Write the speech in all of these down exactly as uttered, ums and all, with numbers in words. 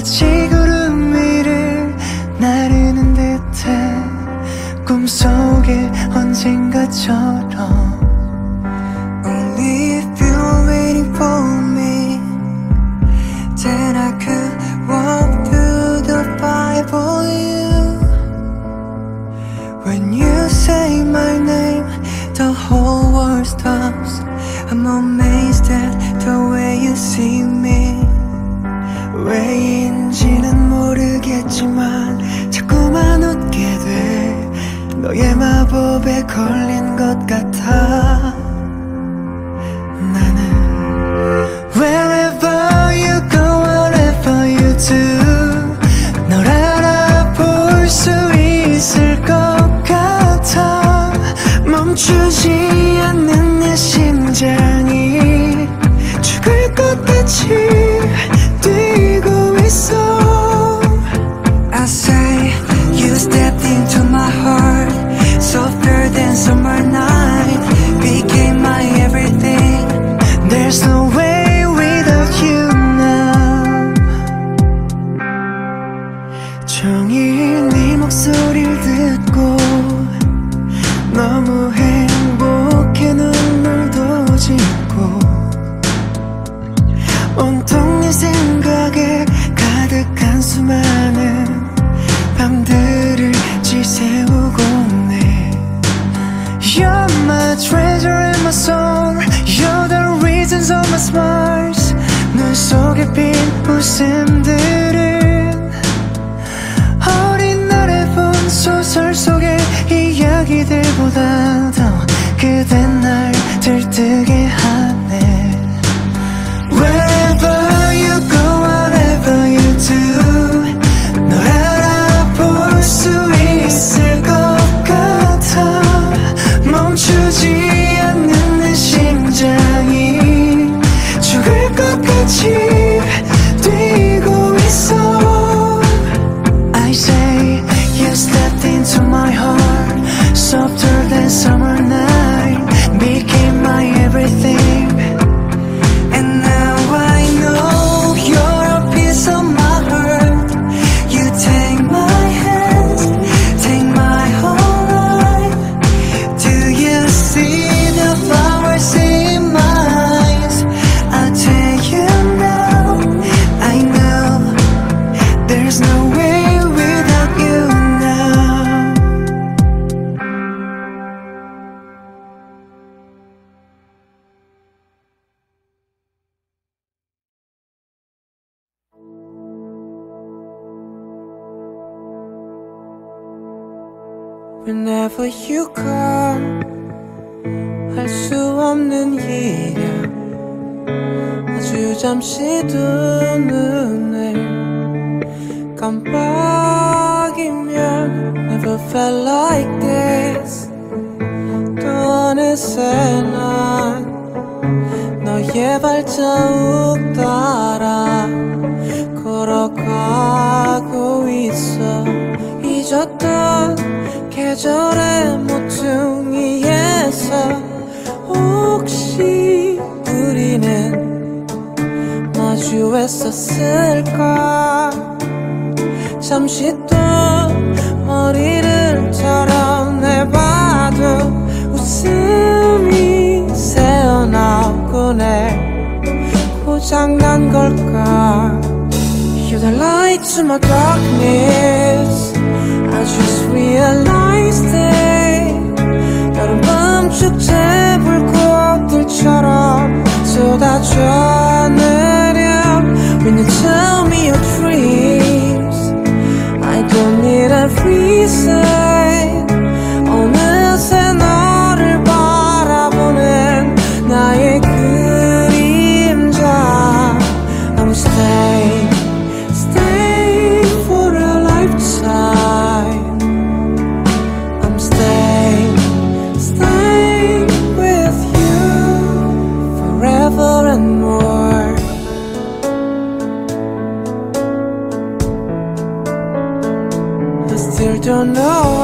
마치 구름 위를 나르는 듯해 꿈속에 언젠가처럼 Only if you're waiting for me Then I could walk through the fire for you When you say my name The whole world stops I'm amazed at the way you see me 왜인지는 모르겠지만 자꾸만 웃게 돼 너의 마법에 걸린 것 같아 나는 Wherever you go, whatever you do 널 알아볼 수 있을 것 같아 멈추지 않는 내 심장이 죽을 것 같이 뛰고 있어 I say you stepped into my heart Softer than summer night Became my everything There's no way without you now 종일 네 목소리를 듣고 너무 행복해 눈물도 짓고 온통 네 생각에 가득한 수많은 밤들을 지새우고 네 You're my treasure and my soul You're the reasons of my smiles 눈 속에 빈 웃음들은 어린 날에 본 소설 속의 이야기들보다 더 그대 날 들뜨게 하네 Wherever you go, whatever you do 널 알아볼 수 있을 것 같아 멈추지 않는 내 심장이 죽을 것 같이 뛰고 있어 I say you stepped into my heart Softer than summer night Became my everything And now I know you're a piece of my heart You take my hands, take my whole life Do you see the flowers in my eyes? I'll tell you now, I know There's no way without you now Whenever you come 할 수 없는 일이야 아주 잠시 두 눈을 깜빡이면 Never felt like this 또 어느새 난 너의 발자국 따라 걸어가고 있어 잊었던 계절의 모퉁이에서 혹시 우리는 마주했었을까 잠시 또 머리를 털어내봐도 웃음이 새어나오곤 해 고장난 걸까 You're the light to my darkness I just realized it 여름밤 축제 불꽃들처럼 쏟아져 내려 When you tell me your dreams I don't need a reason 어느새 너를 바라보는 나의 그림자 I'm staying, staying for a lifetime I'm staying, staying with you forever and more I still don't know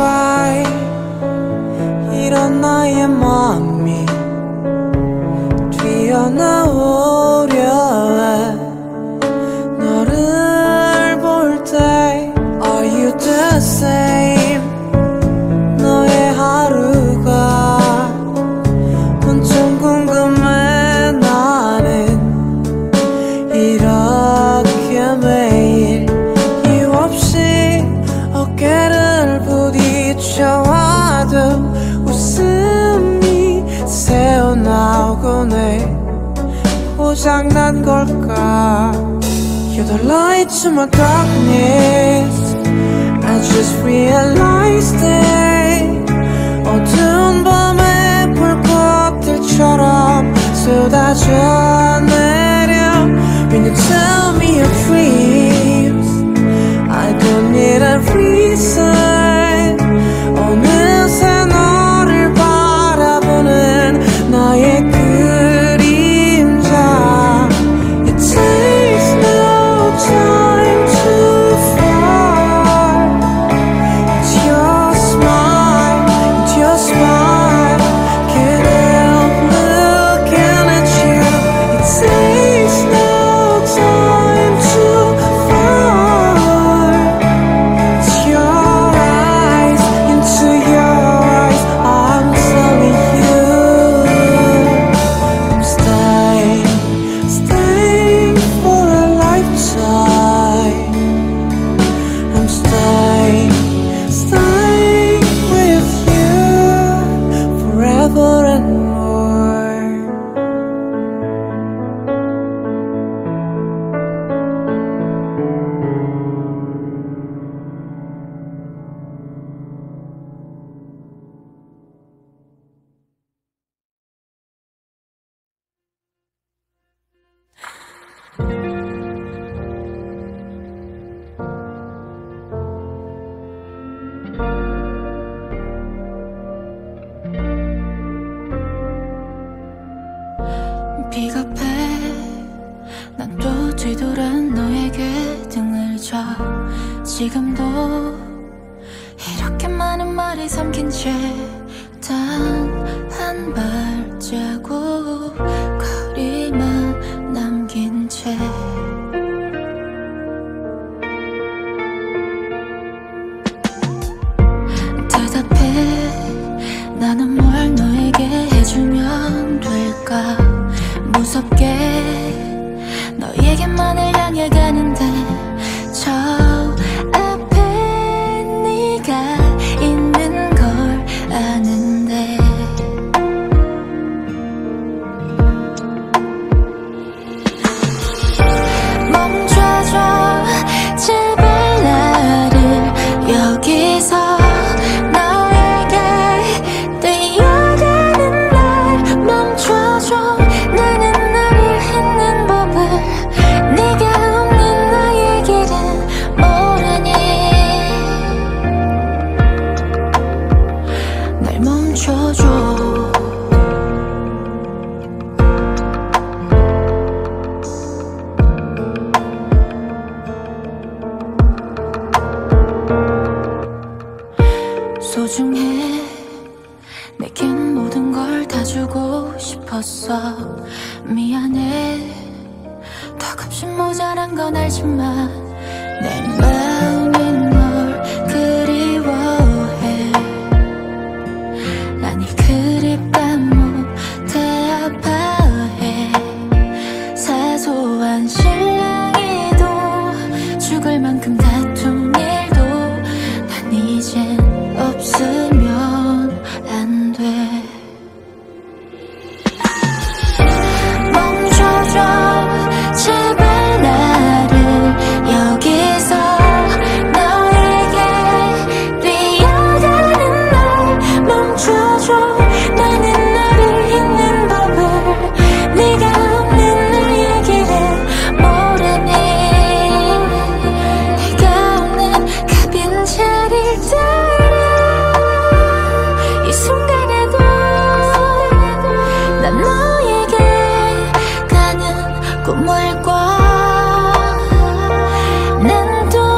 때문에 고장난 걸까? You're the light to my darkness. I just realized it. 어두운 밤의 불꽃들처럼 쏟아져 내려. When you tell me your dreams, I don't need a reason. 어느새 너를 바라보는 나의 그림자. It takes no time to fall. It's your smile, it's your smile. Can't help looking at you. It takes no time to fall. It's your eyes, into your eyes I'm telling you. I'm staying, staying for a lifetime. I'm staying, staying with you forever and more. 비겁해. 난 또 뒤돌아 너에게 등을 져. 지금도 이렇게 많은 말이 삼킨 채 단 한 발자국 거리만 남긴 채. 대답해. 나는 뭘 너에게 해주면 될까? 무섭게 너에게만을 향해 가는데 저 앞에 네가 있는 걸 아는데. 멈춰줘 제발 나를 여기서. 너에게 뛰어가는 날 멈춰줘. 나는 너를 잊는 법을. 네가 없는 나의 길은 모르니. 날 멈춰줘. 소중해. 내겐 모든 걸 다 주고 싶었어. 미안해. 턱없이 모자란 건 알지만 내 마음이 널 그리워해. 아니 그립다 못해 아파해. 사소한 실랑이도 죽을 만큼 다툰 일도 난 이젠 없으면 안 돼. 멈춰줘 제발 나를 여기서. 너에게 뛰어가는 날 멈춰줘. 나는 너를 잊는 법을. 네가 없는 나의 길은 모르니. 네가 없는 그 빈자리를 따라 이 순간에도 난 너에게 가는 꿈을 꿔. 난 또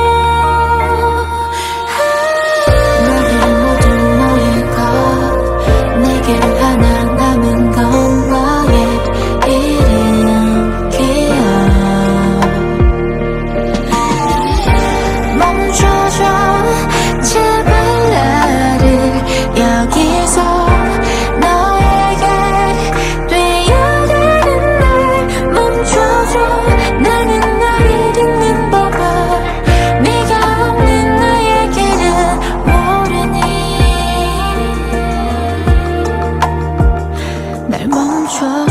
너를 모두 너의 것. 내게 하나 남은 건 너의 이름 기억. 멈춰줘 제발 나를 여기서. 너에게 뛰어가는 날 멈춰줘.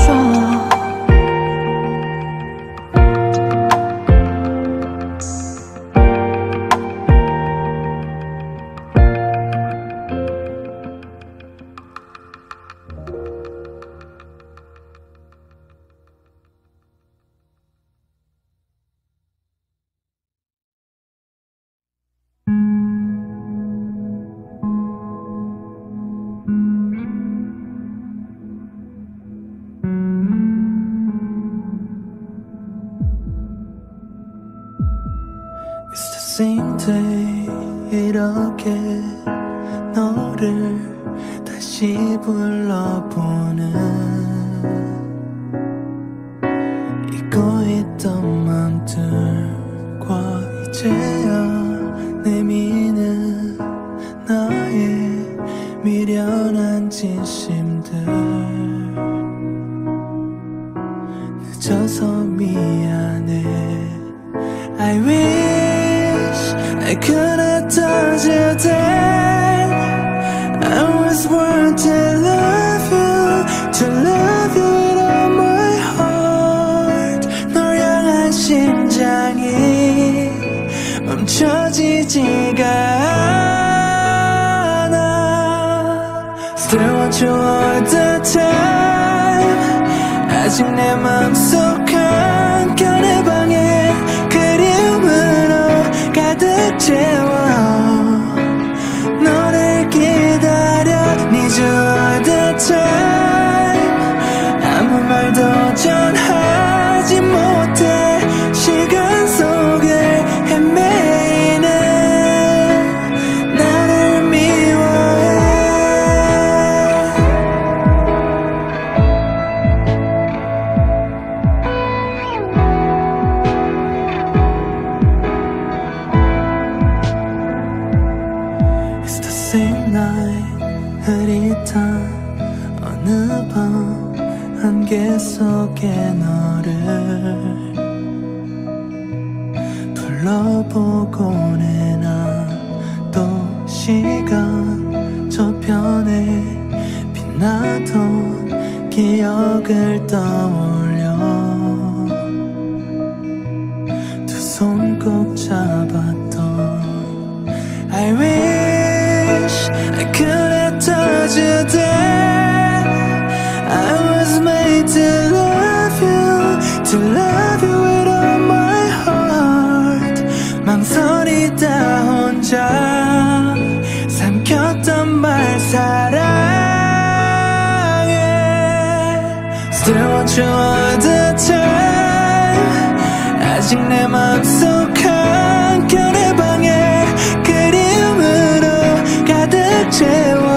same day 이렇게 너를 다시 불러보는 잊고 있던 맘들과 이제야 내미는 나의 미련한 진심들 늦어서 미안해 I wish I could have told you that I was born to love you, to love you with all my heart. 널 향한 심장이 멈춰지지가 않아. Still want you all the time. 아직 내 맘속 한켠의 방에 그리움으로 가득 채워 너를 기다려 Need you all the time. 아무 말도 전하지 못해 시간 속을 헤매이는 나를 미워해. It's the same night 흐릿한 어느 밤 안개 속에 너를 불러보곤 해. 난 또 시간 저편에 빛나던 기억을 떠올려 두 손 꼭 잡았던 I wish I could have told you that I was made to love you, to love you with all my heart. 망설이다 혼자 삼켰던 말 사랑해. Still want you all the time. 아직 내 맘속 한켠의 방에 그리움으로 가득 채워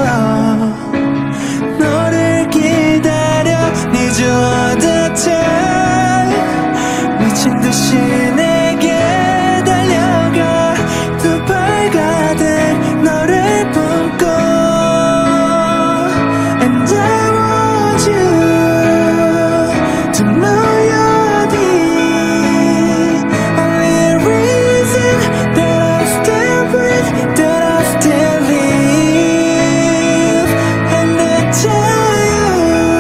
너를 기다려 Need you all the time. 미친 듯이 내게 달려가 두 팔 가득 너를 품고 And I want you to know you're the only reason that I still breathe, that I still live. And I tell you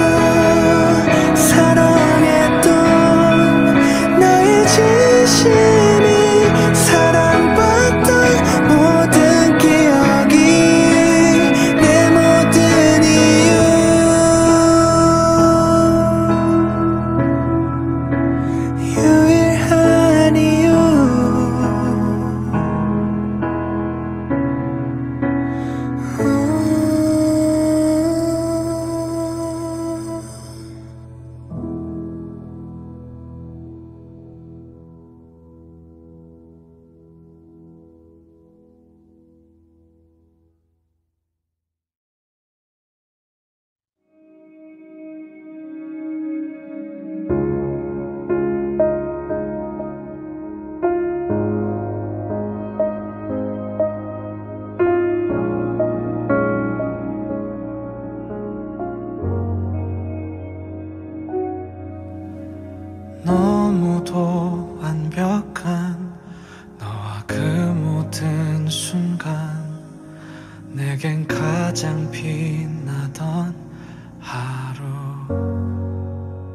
사랑했던 나의 진심이 사랑받던 모든 기억이 내 모든 이유 유일한 이유. 너무도 완벽한 너와 그 모든 순간 내겐 가장 빛나던 하루.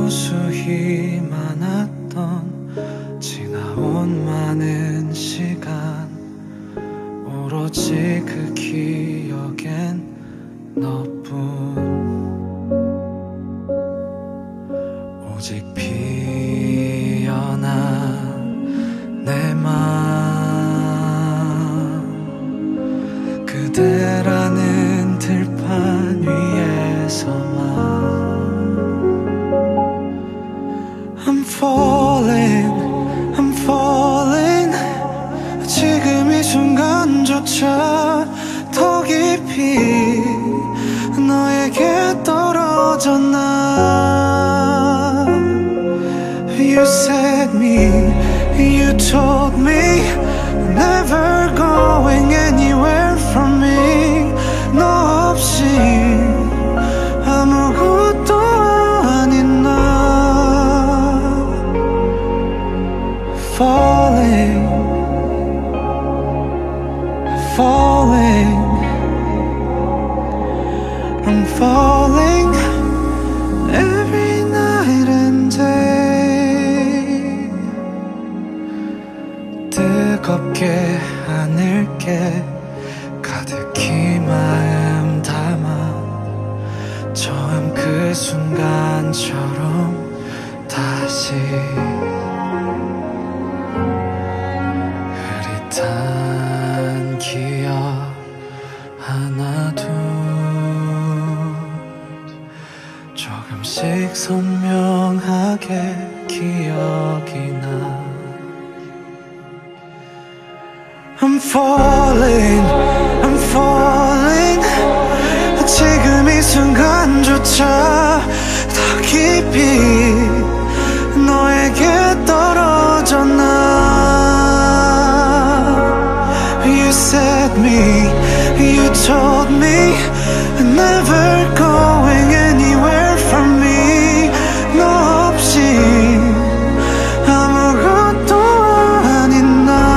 무수히 많았던 지나온 많은 시간 오로지 그 기억엔 너뿐 오직 피어난 내 맘 그대라는 들판 위에서만 I'm falling, I'm falling 지금 이 순간조차 더 깊이 너에게 떨어져 나 You said me, you told me Never going anywhere from me 너 없이 아무것도 아닌 나 Falling, falling I'm falling every night and day 뜨겁게 하늘께 가득히 마음 담아 처음 그 순간처럼 다시 흐릿한 기억 하나 둘 조금씩 선명하게 기억이 나 I'm falling, I'm falling 지금 이 순간조차 더 깊이 너에게 떨어져 나 You said me, you told me Never going anywhere from me 너 없이 아무것도 아닌 나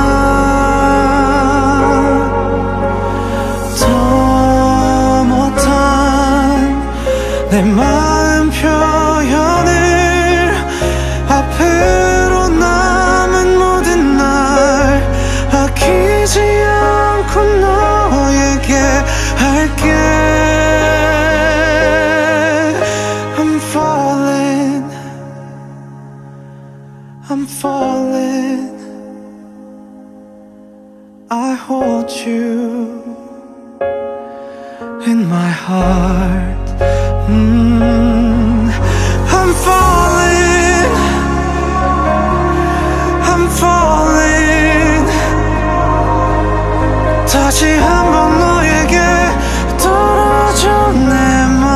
더 못한 내 마음 표현을 앞으로 남은 모든 날 아끼지 않고 너에게 할게 I'm falling I'm falling I hold you in my heart mm. I'm falling I'm falling 다시 한번 너에게 떨어져 내 맘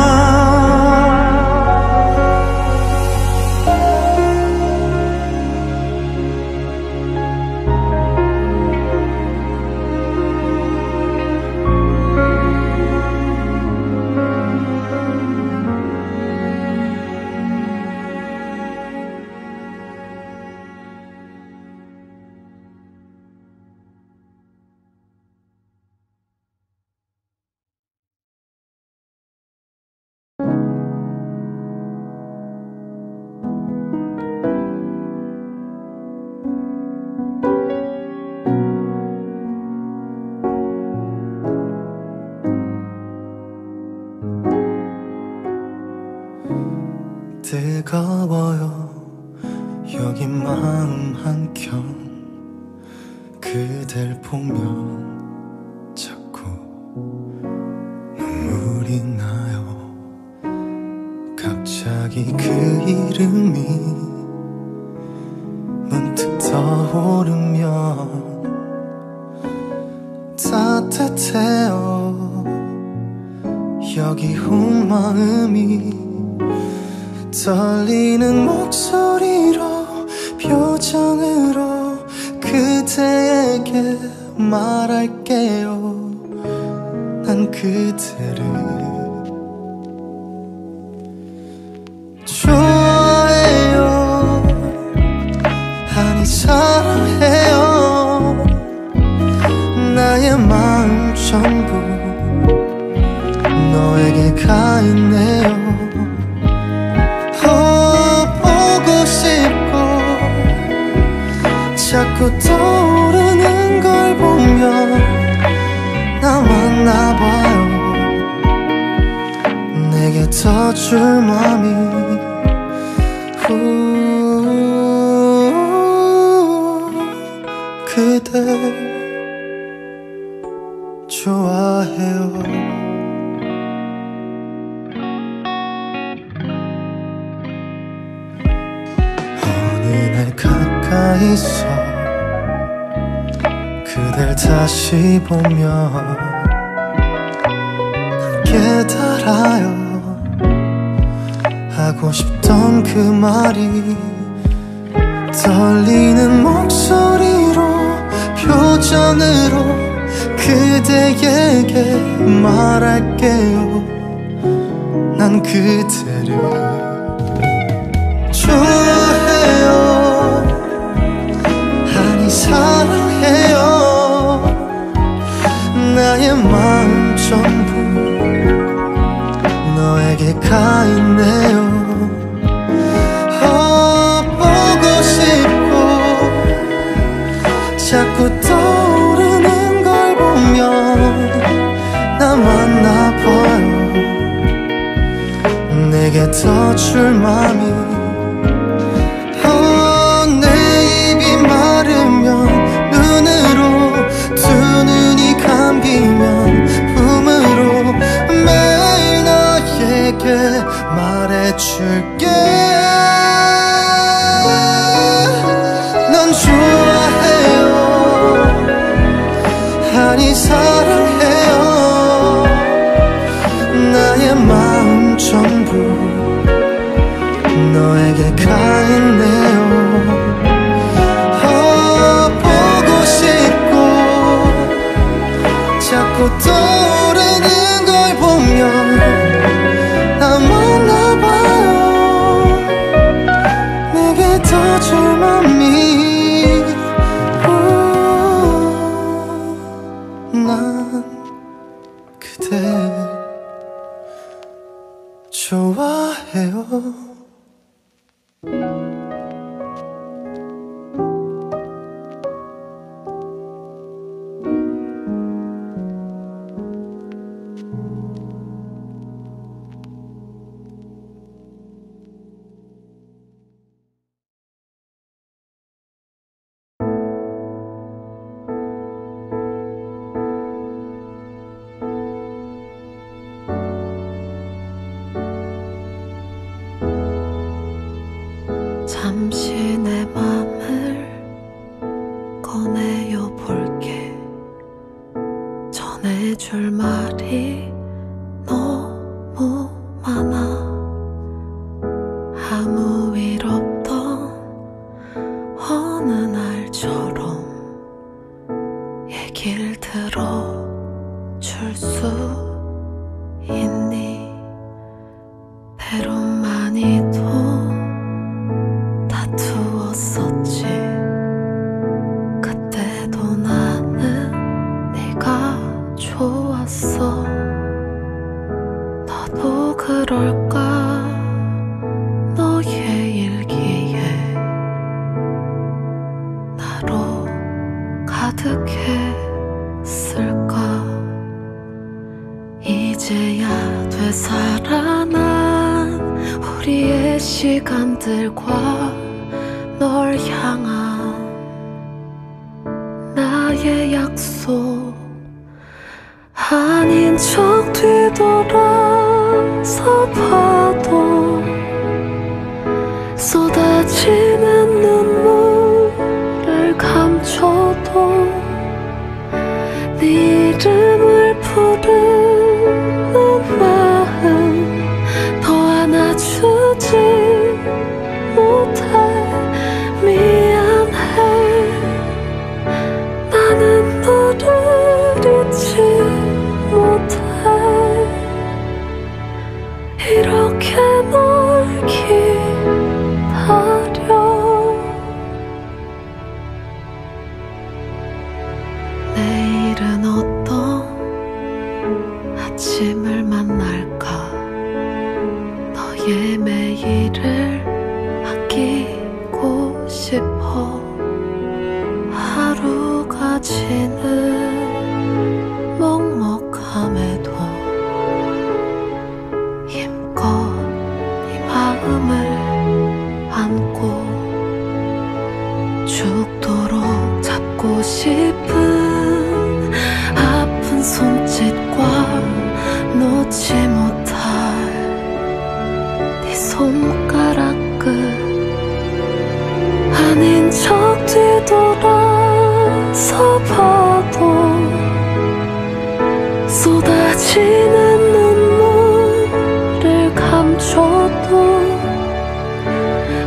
뜨거워요 여기 마음 한켠 그댈 보면 자꾸 눈물이 나요 갑자기 그 이름이 문득 떠오르면 따뜻해요 여기 온 마음이 떨리는 목소리로 표정으로 그대에게 말할게요 난 그대를 좋아해요 아니 사랑해요 나의 마음 전부 너에게 가 있네요 터줄 맘이 후 그대 좋아해요. 어느 날 가까이서 그댈 다시 보면 깨달아요. 하고 싶던 그 말이 떨리는 목소리로 표정으로 그대에게 말할게요. 난 그대를 좋아해요. 아니 사랑해요. 나의 마음 전부 너에게 가 있네요. 어, 보고 싶고 자꾸 떠오르는 걸 보면 나 만나봐요. 내게 더 줄 맘이 어, 내 입이 마르면 눈으로 두 눈이 감기면 품으로 매일 너에게 말해줄게. 넌 좋아해요. 아니 사랑해요. 나의 마음 전부 너에게 가 있네요. 어, 보고 싶고 자꾸 떠오르는 걸 보면 나 만나봐요. 내게 더 줄 맘이 난 그대 좋아해요. 잠시 내 맘을 꺼내어 볼게. 전해줄 말이 너무 많아. 아무 일 없던 어느 날처럼 얘길 들어줄 수 있니? 때론 많이도 다투었었지. 그때도 나는 네가 좋았어. 너도 그럴까? 너의 일기에 나로 가득했을까? 이제야 되살아난 우리의 시간들과 널 향한 나의 약속 아닌 척 뒤돌아서 봐도 쏟아지는 눈물을 감춰도 네 이름을 부르는 마음 더 안아주지 못해. 미안해. 나는 너를 잊지 못해. 이렇게 널 기다려. 내일은 어떤 아침을 만날까? 너의 매일을 아끼고 싶어. 하루가 지는 먹먹함에도 힘껏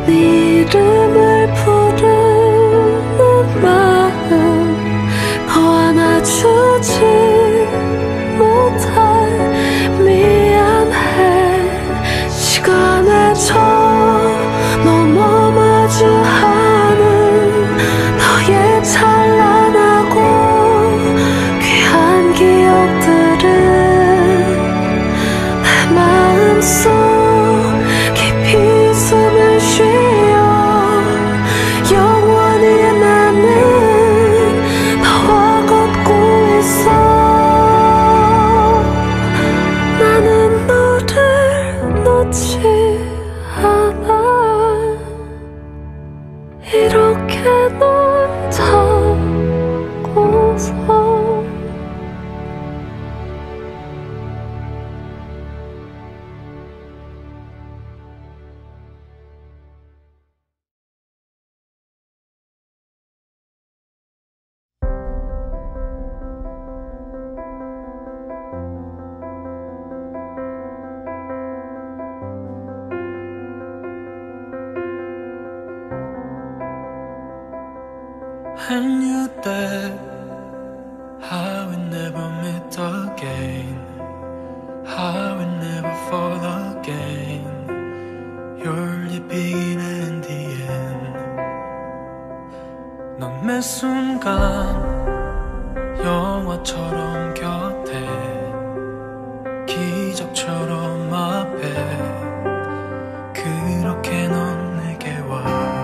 네 이름을 부르는 마음 너 안아주지 못해 미안해 시간에 저 넘어 마주하는 너의 찬란하고 귀한 기억들은 내 마음속 깊이 숨을 쉬어 영원히 나는 너와 걷고 있어 나는 너를 놓지 않아 이렇게 널 잡고서 I knew that I would never meet again, I would never fall again. You're the beginning and the end. 넌 매 순간 영화처럼 곁에 기적처럼 앞에 그렇게 넌 내게 와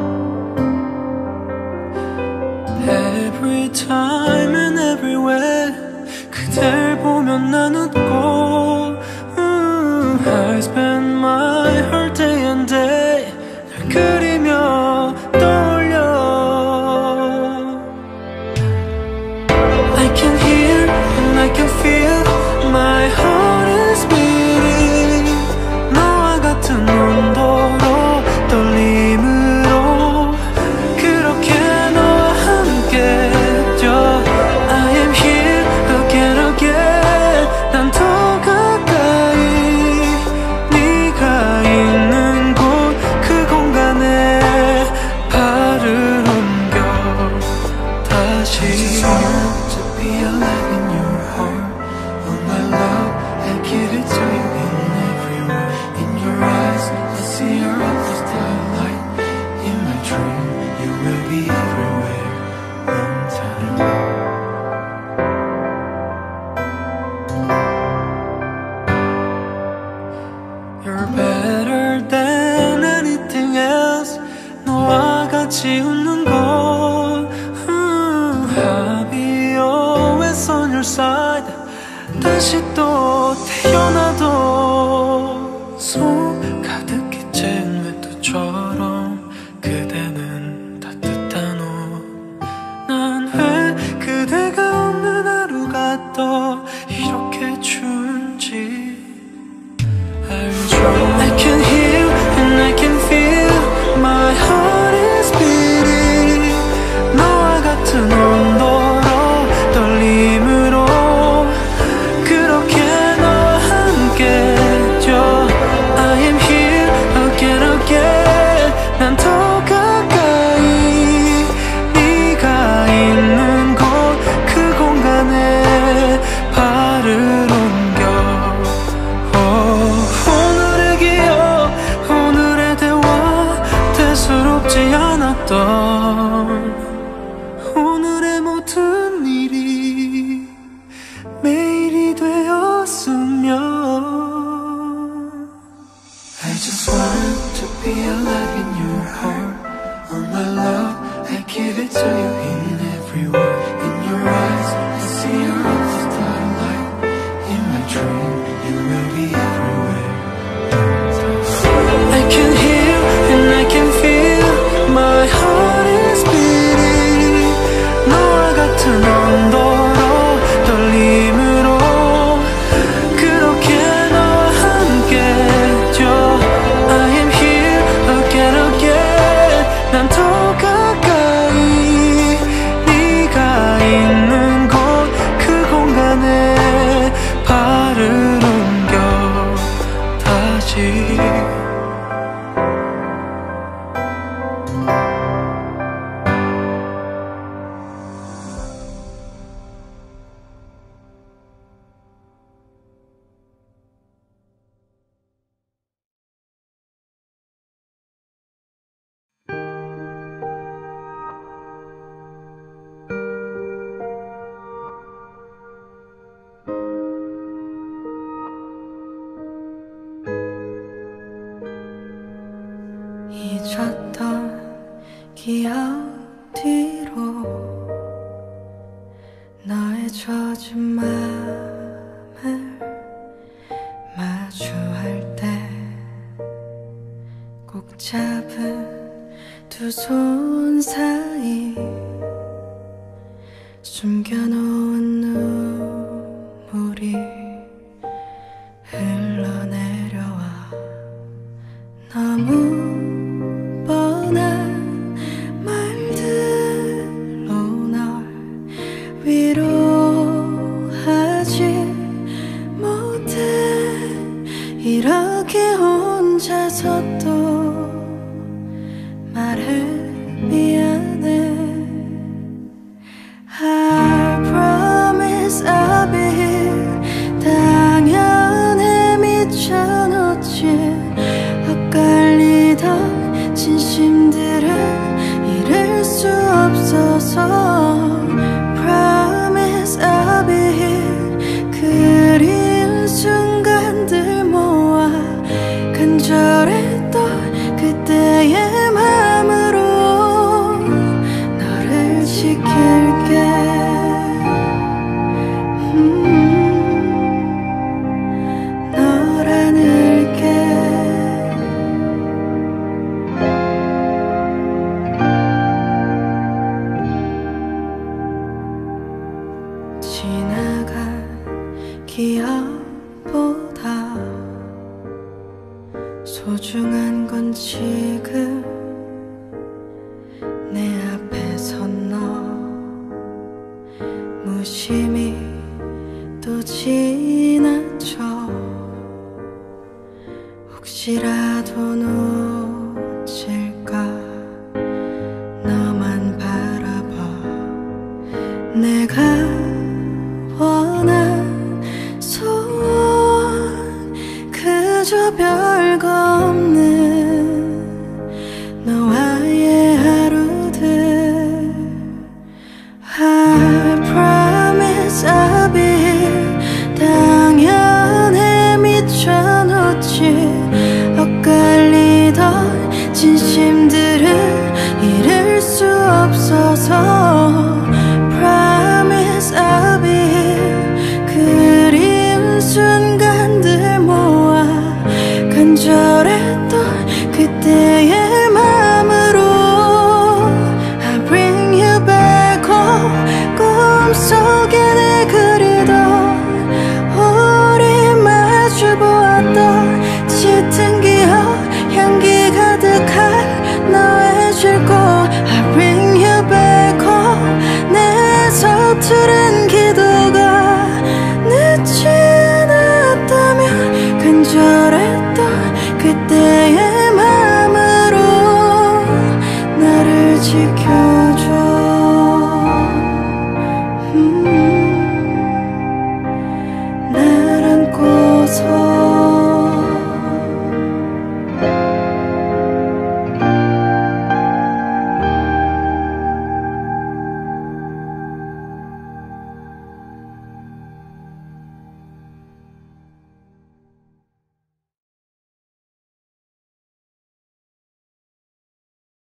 Every time and everywhere 그댈 보면 난 웃고 mm, I spend my whole day and day 널 그리며 떠올려 I can hear and I can feel my heart is beating 너와 같은 온도로 떨림으로 그렇게 너와 함께 뛰어 I am here again again 난 더 가까이 네가 있는 곳 그 공간에 발을 옮겨 다시 I just want to be alive in your heart Oh my love I give it to you in every word In your eyes I see your eyes starlight In my dream you will be everywhere One time You're better than anything else 너와 같이 웃는 곳 hmm, I'll be always on your side 다시 또 태어나도 손 가득 끼친 외투처럼 그대는 따뜻한 옷 난 왜 그대가 없는 하루가 또 이렇게 추운지 I can hear and I can feel my heart is beating 너와 같은 온도로 떨림으로 그렇게 너와 함께 뛰어 I am here again again 난 더 가까이 네가 있는 곳 그 공간에 발을 옮겨 오늘의 기억 오늘의 대화 대수롭지 않았던 오늘의 모든 일이 매일이 되었으면 I just want to be alive in your heart Oh my love I give it to you in every word In your eyes I see your eyes starlight In my dream you will be everywhere I can hear and I can feel my heart is beating 너와 같은 온도로 떨림으로 그렇게 너와 함께 뛰어 I am here again again 난 더 가까이 네가 있는 곳 그 공간에 발을 옮겨 다시 잊었던 기억 뒤로 너의 젖은 맘을 마주할 때 꼭 잡은 두 손 사이 숨겨놓은 눈물이 흘러내려와 너무 뻔한 말들로 널 위로하지 못해 이렇게 혼자서 또 말해 미안해 I promise I'll be here 당연해 미쳐놓지 엇갈리던 진심들을 잃을 수 없어서 Promise I'll be here 그리운 순간들 모아 간절했던 그때의 마음으로 너를 지킬게 음, 널 안을게 지나간 기억보다 소중한 건 지금 내 앞에 선 너 무심히 또 지나쳐 혹시라도 놓칠까 너만 바라봐 내가 원한 소원 그저 별거 없는 너와의 하루들 I promise I'll be here 당연해 미쳐놓지